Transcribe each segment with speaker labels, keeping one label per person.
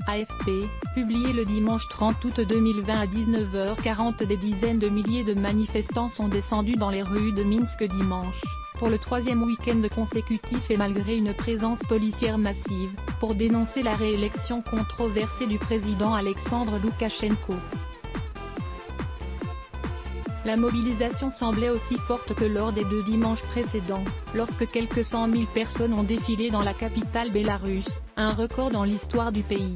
Speaker 1: AFP, publié le dimanche 30 août 2020 à 19h40. Des dizaines de milliers de manifestants sont descendus dans les rues de Minsk dimanche, pour le troisième week-end consécutif et malgré une présence policière massive, pour dénoncer la réélection controversée du président Alexandre Loukachenko. La mobilisation semblait aussi forte que lors des 2 dimanches précédents, lorsque quelques 100 000 personnes ont défilé dans la capitale bélarusse, un record dans l'histoire du pays.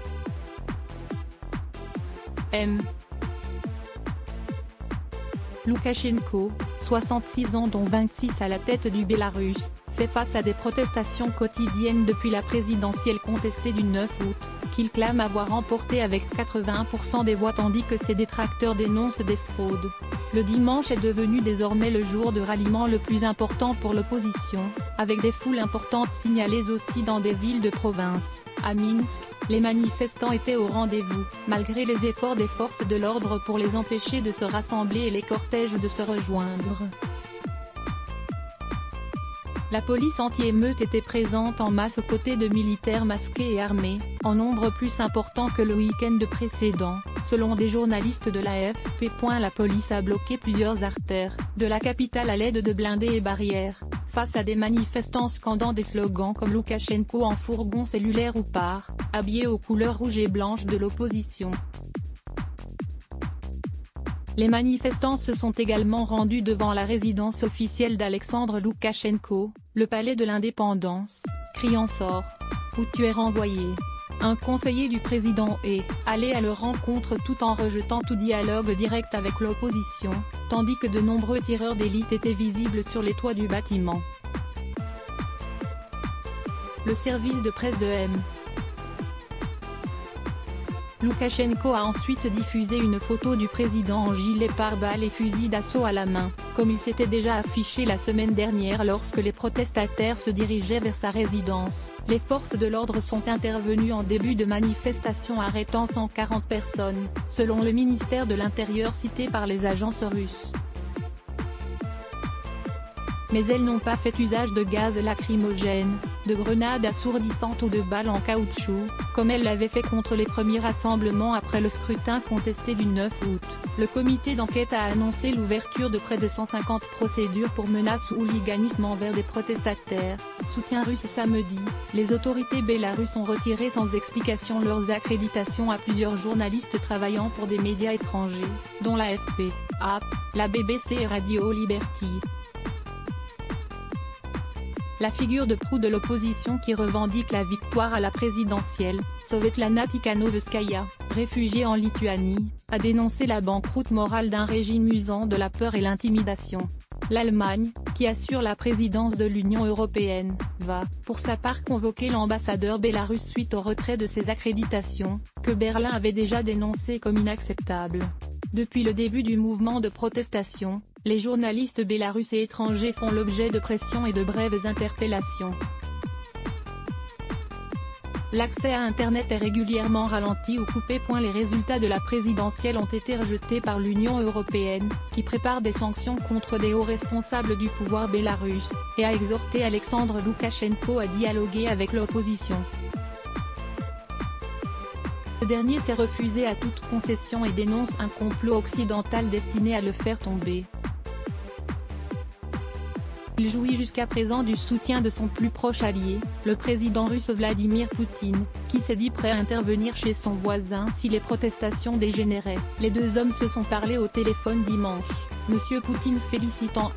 Speaker 1: Loukachenko, 66 ans dont 26 à la tête du Bélarus, fait face à des protestations quotidiennes depuis la présidentielle contestée du 9 août, qu'il clame avoir remportée avec 81% des voix tandis que ses détracteurs dénoncent des fraudes. Le dimanche est devenu désormais le jour de ralliement le plus important pour l'opposition, avec des foules importantes signalées aussi dans des villes de province. À Minsk, les manifestants étaient au rendez-vous, malgré les efforts des forces de l'ordre pour les empêcher de se rassembler et les cortèges de se rejoindre. La police anti-émeute était présente en masse aux côtés de militaires masqués et armés, en nombre plus important que le week-end précédent, selon des journalistes de l'AFP. La police a bloqué plusieurs artères de la capitale à l'aide de blindés et barrières, face à des manifestants scandant des slogans comme Loukachenko en fourgon cellulaire ou part, habillés aux couleurs rouge et blanche de l'opposition. Les manifestants se sont également rendus devant la résidence officielle d'Alexandre Loukachenko, le palais de l'Indépendance, criant « Sors, ou tu es renvoyé ». Un conseiller du président est allé à leur rencontre tout en rejetant tout dialogue direct avec l'opposition, tandis que de nombreux tireurs d'élite étaient visibles sur les toits du bâtiment. Le service de presse de Loukachenko a ensuite diffusé une photo du président en gilet pare-balles et fusil d'assaut à la main, comme il s'était déjà affiché la semaine dernière lorsque les protestataires se dirigeaient vers sa résidence. Les forces de l'ordre sont intervenues en début de manifestation arrêtant 140 personnes, selon le ministère de l'Intérieur cité par les agences russes. Mais elles n'ont pas fait usage de gaz lacrymogène, de grenades assourdissantes ou de balles en caoutchouc, comme elles l'avaient fait contre les premiers rassemblements après le scrutin contesté du 9 août. Le comité d'enquête a annoncé l'ouverture de près de 150 procédures pour menaces ou hooliganisme envers des protestataires. Soutien russe samedi, les autorités bélarusses ont retiré sans explication leurs accréditations à plusieurs journalistes travaillant pour des médias étrangers, dont l'AFP, AP, la BBC et Radio Liberty. La figure de proue de l'opposition qui revendique la victoire à la présidentielle, Svetlana Tikhanovskaya, réfugiée en Lituanie, a dénoncé la banqueroute morale d'un régime usant de la peur et l'intimidation. L'Allemagne, qui assure la présidence de l'Union européenne, va, pour sa part convoquer l'ambassadeur bélarusse suite au retrait de ses accréditations, que Berlin avait déjà dénoncé comme inacceptable. Depuis le début du mouvement de protestation, les journalistes bélarusses et étrangers font l'objet de pressions et de brèves interpellations. L'accès à Internet est régulièrement ralenti ou coupé. Les résultats de la présidentielle ont été rejetés par l'Union européenne, qui prépare des sanctions contre des hauts responsables du pouvoir bélarusse, et a exhorté Alexandre Loukachenko à dialoguer avec l'opposition. Ce dernier s'est refusé à toute concession et dénonce un complot occidental destiné à le faire tomber. Il jouit jusqu'à présent du soutien de son plus proche allié, le président russe Vladimir Poutine, qui s'est dit prêt à intervenir chez son voisin si les protestations dégénéraient. Les deux hommes se sont parlé au téléphone dimanche, Monsieur Poutine félicitant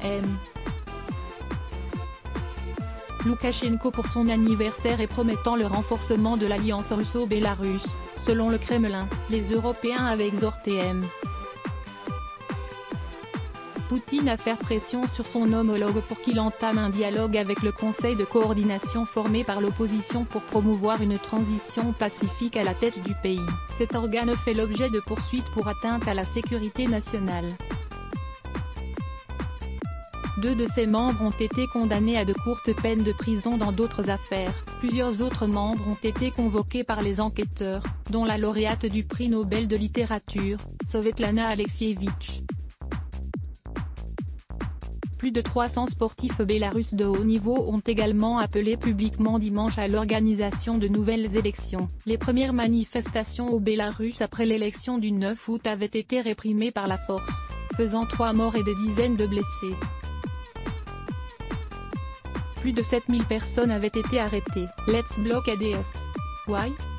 Speaker 1: Loukachenko pour son anniversaire et promettant le renforcement de l'alliance russo-bélarusse. Selon le Kremlin, les Européens avaient exhorté Poutine à faire pression sur son homologue pour qu'il entame un dialogue avec le Conseil de coordination formé par l'opposition pour promouvoir une transition pacifique à la tête du pays. Cet organe fait l'objet de poursuites pour atteinte à la sécurité nationale. 2 de ses membres ont été condamnés à de courtes peines de prison dans d'autres affaires. Plusieurs autres membres ont été convoqués par les enquêteurs, dont la lauréate du prix Nobel de littérature, Svetlana Alexievitch. Plus de 300 sportifs bélarusses de haut niveau ont également appelé publiquement dimanche à l'organisation de nouvelles élections. Les premières manifestations au Bélarus après l'élection du 9 août avaient été réprimées par la force, faisant 3 morts et des dizaines de blessés. Plus de 7000 personnes avaient été arrêtées. Let's block ADS. Why?